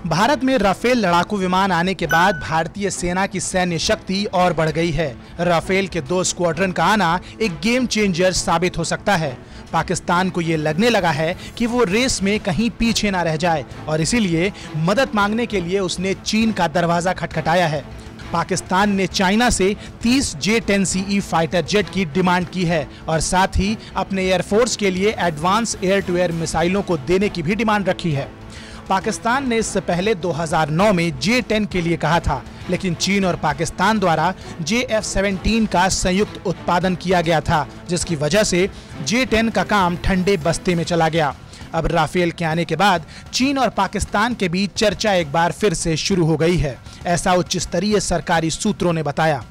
भारत में राफेल लड़ाकू विमान आने के बाद भारतीय सेना की सैन्य शक्ति और बढ़ गई है। राफेल के 2 स्क्वाड्रन का आना एक गेम चेंजर साबित हो सकता है। पाकिस्तान को ये लगने लगा है कि वो रेस में कहीं पीछे ना रह जाए और इसीलिए मदद मांगने के लिए उसने चीन का दरवाजा खटखटाया है। पाकिस्तान ने चाइना से 30 J-10CE फाइटर जेट की डिमांड की है और साथ ही अपने एयरफोर्स के लिए एडवांस एयर टू एयर मिसाइलों को देने की भी डिमांड रखी है। पाकिस्तान ने इससे पहले 2009 में J-10 के लिए कहा था, लेकिन चीन और पाकिस्तान द्वारा JF-17 का संयुक्त उत्पादन किया गया था, जिसकी वजह से J-10 का काम ठंडे बस्ते में चला गया। अब राफेल के आने के बाद चीन और पाकिस्तान के बीच चर्चा एक बार फिर से शुरू हो गई है, ऐसा उच्च स्तरीय सरकारी सूत्रों ने बताया।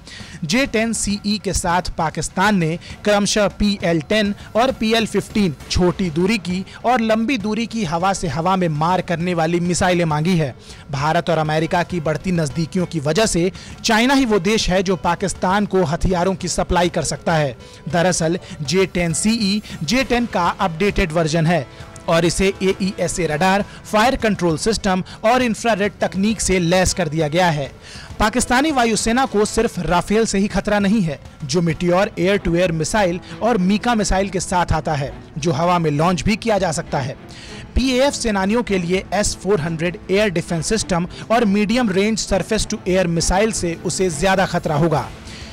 J-10CE के साथ पाकिस्तान ने क्रमशः PL-10 और PL-15 छोटी दूरी की और लंबी दूरी की हवा से हवा में मार करने वाली मिसाइलें मांगी है। भारत और अमेरिका की बढ़ती नजदीकियों की वजह से चाइना ही वो देश है जो पाकिस्तान को हथियारों की सप्लाई कर सकता है। दरअसल J-10CE J-10 का अपडेटेड वर्जन है और इसे AESA radar, fire control system और इंफ्रारेड तकनीक से लैस कर दिया गया है। पाकिस्तानी वायुसेना को सिर्फ राफेल से ही खतरा नहीं है, जो Meteor air to air missile और मीका मिसाइल के साथ आता है, जो हवा में लॉन्च भी किया जा सकता है। PAF सेनानियों के लिए S-400 एयर डिफेंस सिस्टम और medium range surface to air missile से उसे ज्यादा खतरा होगा।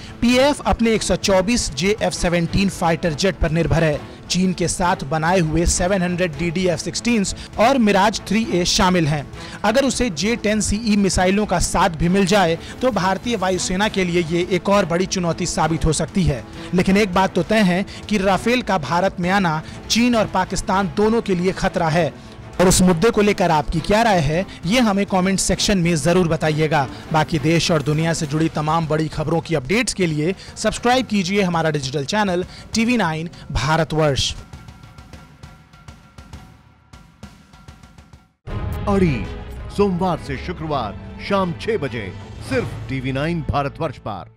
PAF अपने 124 JF-17 फाइटर जेट पर निर्भर है। चीन के साथ बनाए हुए 700 DD-F-16 और मिराज 3A शामिल हैं। अगर उसे J-10CE मिसाइलों का साथ भी मिल जाए तो भारतीय वायुसेना के लिए ये एक और बड़ी चुनौती साबित हो सकती है। लेकिन एक बात तो तय है कि राफेल का भारत में आना चीन और पाकिस्तान दोनों के लिए खतरा है। और उस मुद्दे को लेकर आपकी क्या राय है, ये हमें कमेंट सेक्शन में जरूर बताइएगा। बाकी देश और दुनिया से जुड़ी तमाम बड़ी खबरों की अपडेट्स के लिए सब्सक्राइब कीजिए हमारा डिजिटल चैनल TV9 भारतवर्ष। अड़ी सोमवार से शुक्रवार शाम 6 बजे सिर्फ TV9 भारतवर्ष पर।